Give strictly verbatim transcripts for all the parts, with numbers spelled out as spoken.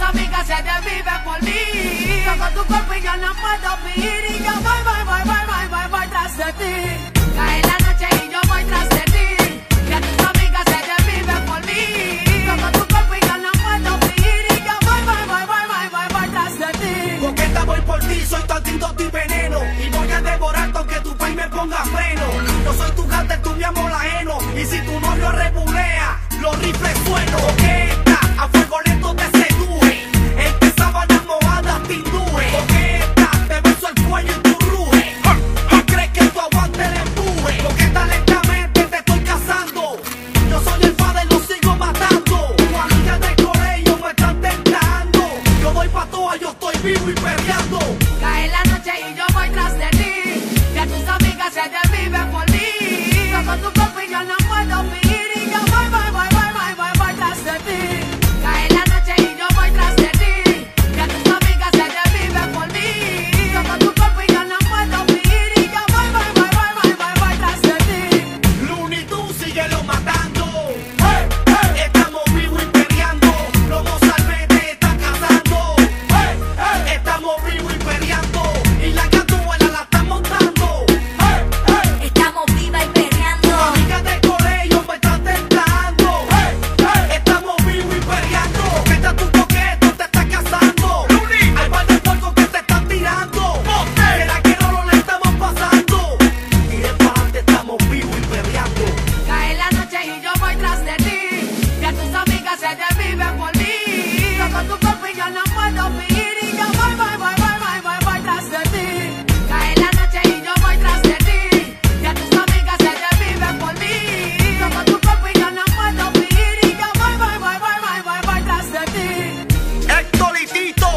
amigas se desviven por mí. Toco tu cuerpo y yo no puedo vivir. Y yo voy, voy, voy, voy, voy, voy, voy tras de ti. Cae la noche y yo voy tras de ti. Que tus amigas se desviven por mí. Toco tu cuerpo y yo no puedo vivir. Y yo voy, voy, voy, voy, voy, voy, voy tras de ti. Coqueta, voy por ti, soy tu antídoto y veneno. Y voy a devorarte aunque tu país me ponga freno. Yo soy tu gata, tú mi amor ajeno. Y si tu novio rebulea, los rifles sueno. Coqueta, a fuego lento te seduje. En que sábanas mojadas te induje. Coqueta, te beso el cuello y tu ruge. ¿Y crees que tu aguante le empuje? Coqueta, lentamente te estoy cazando. Yo soy el padre, lo sigo matando. Tu amiga de colegio me están tentando. Yo doy pa' toa, yo estoy vivo y peleando. Cae la noche y yo voy tras de ti. Que tus amigas se desviven por mí. Toco tu cuerpo y yo no puedo vivir. Y yo voy, voy, voy, voy, voy, voy, voy tras de ti. Cae la noche y yo voy tras de ti. Que tus amigas se desviven por mí. Toco tu cuerpo y yo no puedo vivir. Y yo voy, voy, voy, voy, voy, voy, voy tras de ti. Looney Tunes, síguelo matando. Hey, hey. Estamos vivos y peleando. Los Mozart te están cazando. Hey, hey. Estamos vivos y peleando. Y la gatuela la están montando. Hey, hey. Estamos viva y Tu perreando. amiga de colegio me están tentando. Hey, hey. Estamos vivos y peleando. Coqueta, tu coqueto te está cazando. Hay par de puercos que te están tirando. Mira que no lo le estamos pasando. Tire para adelante, estamos vivos y peleando. Cae la noche y yo voy tras de ti. Que tus amigas se desviven por mí. Toco tu cuerpo y yo no puedo vivir. Y yo voy, voy, voy, voy, voy, voy, voy tras de ti. Cae la noche y yo voy tras de ti. Que tus amigas se desviven por mí. Toco tu cuerpo y yo no puedo vivir. Y yo voy, voy, voy, voy, voy, voy, voy tras de ti. Héctor y Tito,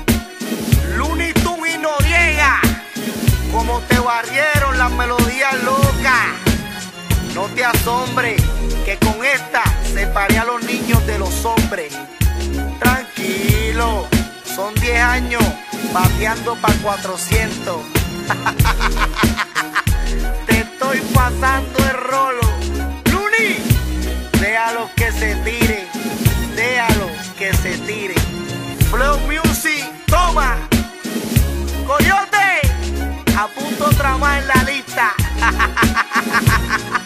Looney Tunes y Noriega, como te barrieron las melodías locas. No te asombres que con esta separé a los niños de los hombres. Tranquilo, son diez años bateando para cuatrocientos. Te estoy pasando el rolo. Looney, déjalos que se tiren, déjalos que se tiren. Flow Music, toma. Coyote, a punto otra más en la lista.